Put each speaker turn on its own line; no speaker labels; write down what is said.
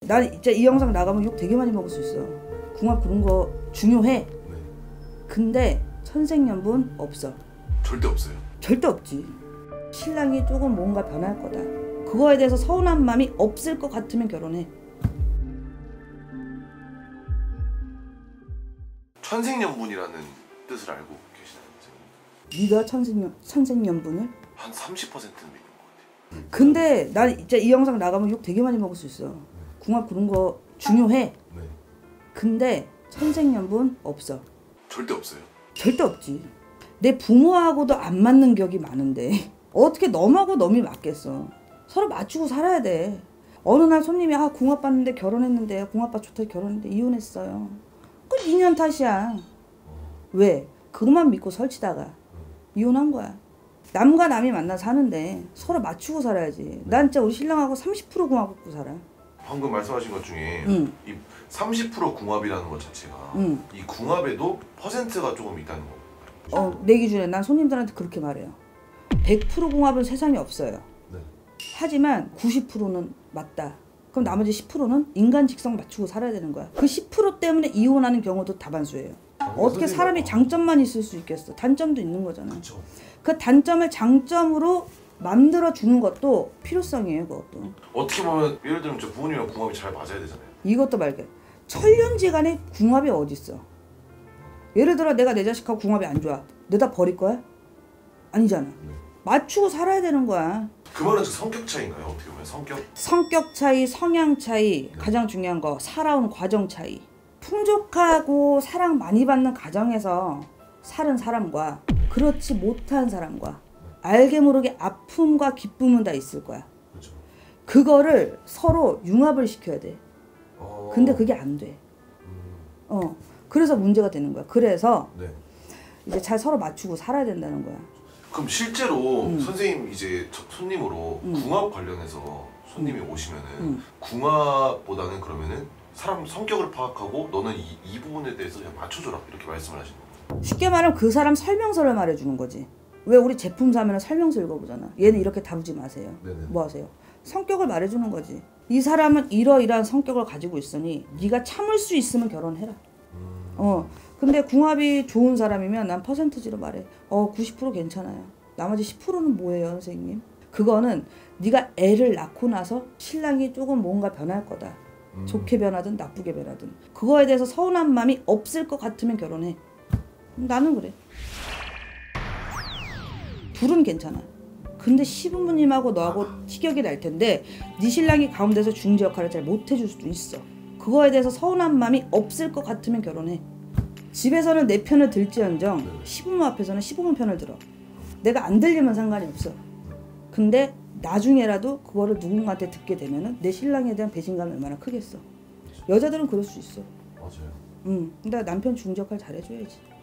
난 진짜 이 영상 나가면 욕 되게 많이 먹을 수 있어. 궁합 그런 거 중요해.
네.
근데 천생연분 없어.
절대 없어요?
절대 없지. 신랑이 조금 뭔가 변할 거다. 그거에 대해서 서운한 마음이 없을 것 같으면 결혼해.
천생연분이라는 뜻을 알고 계시나요?
네가 천생연분을?
한 30%는 믿는 것 같아요.
근데 난 진짜 이 영상 나가면 욕 되게 많이 먹을 수 있어. 궁합 그런 거 중요해.
네.
근데 천생연분 없어.
절대 없어요?
절대 없지. 내 부모하고도 안 맞는 격이 많은데 어떻게 너하고 놈이 맞겠어. 서로 맞추고 살아야 돼. 어느 날 손님이 궁합 봤는데 결혼했는데 궁합 좋다 결혼했는데 이혼했어요. 그 인연 탓이야. 왜? 그것만 믿고 설치다가 이혼한 거야. 남과 남이 만나 사는데 서로 맞추고 살아야지. 난 진짜 우리 신랑하고 30% 궁합 갖고 살아.
방금 말씀하신 것 중에 이 30% 궁합이라는 것 자체가 이 궁합에도 퍼센트가 조금 있다는 거.
내 기준에 난 손님들한테 그렇게 말해요. 100% 궁합은 세상에 없어요.
네.
하지만 90%는 맞다. 그럼 나머지 10%는 인간 직성 맞추고 살아야 되는 거야. 그 10% 때문에 이혼하는 경우도 다반수예요. 어떻게 사람이 장점만 있을 수 있겠어. 단점도 있는 거잖아.
그쵸.
그 단점을 장점으로 만들어 주는 것도 필요성이에요. 그것도.
어떻게 보면 예를 들면 저 부모님이랑 궁합이 잘 맞아야 되잖아요.
이것도 말게. 천년지간에 궁합이 어딨어. 예를 들어 내가 내 자식하고 궁합이 안 좋아. 내다 버릴 거야? 아니잖아. 맞추고 살아야 되는 거야.
그 말은 성격 차이인가요? 어떻게 보면
성격 차이, 성향 차이, 가장 중요한 거 살아온 과정 차이. 풍족하고 사랑 많이 받는 가정에서 살은 사람과 그렇지 못한 사람과 알게 모르게 아픔과 기쁨은 다 있을 거야.
그렇죠.
그거를 서로 융합을 시켜야 돼. 근데 그게 안 돼. 그래서 문제가 되는 거야. 그래서
네.
이제 잘 서로 맞추고 살아야 된다는 거야.
그럼 실제로 선생님 이제 손님으로 궁합 관련해서 손님이 오시면은 궁합보다는 그러면은 사람 성격을 파악하고 너는 이 부분에 대해서 그냥 맞춰줘라 이렇게 말씀을 하시는 거예요.
쉽게 말하면 그 사람 설명서를 말해주는 거지. 왜 우리 제품 사면 설명서 읽어보잖아. 얘는 이렇게 다루지 마세요.
네네.
뭐 하세요? 성격을 말해주는 거지. 이 사람은 이러이러한 성격을 가지고 있으니 네가 참을 수 있으면 결혼해라. 근데 궁합이 좋은 사람이면 난 퍼센티지로 말해. 90% 괜찮아요. 나머지 10%는 뭐예요, 선생님? 그거는 네가 애를 낳고 나서 신랑이 조금 뭔가 변할 거다. 좋게 변하든 나쁘게 변하든. 그거에 대해서 서운한 마음이 없을 것 같으면 결혼해. 나는 그래. 둘은 괜찮아. 근데 시부모님하고 너하고 티격이 날 텐데 네 신랑이 가운데서 중재 역할을 잘 못해줄 수도 있어. 그거에 대해서 서운한 마음이 없을 것 같으면 결혼해. 집에서는 내 편을 들지언정 시부모 앞에서는 시부모 편을 들어. 내가 안 들리면 상관이 없어. 근데 나중에라도 그거를 누군가한테 듣게 되면은 내 신랑에 대한 배신감이 얼마나 크겠어. 여자들은 그럴 수 있어.
맞아요.
근데 남편 중재 역할 잘해줘야지.